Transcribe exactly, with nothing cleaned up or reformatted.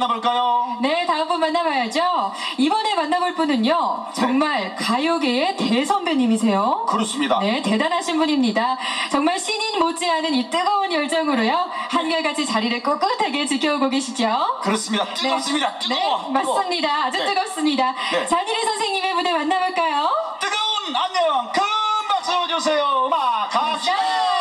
만나볼까요? 네, 다음 분 만나봐야죠. 이번에 만나볼 분은요, 정말 가요계의 대선배님이세요. 그렇습니다. 네, 대단하신 분입니다. 정말 신인 못지않은 이 뜨거운 열정으로요, 한결같이 자리를 꿋꿋하게 지켜오고 계시죠. 그렇습니다. 뜨겁습니다. 뜨거워. 네, 맞습니다. 아주 네. 뜨겁습니다. 네. 잔일이 선생님의 무대 만나볼까요? 뜨거운 안녕. 큰 박수 주세요. 막 가시다.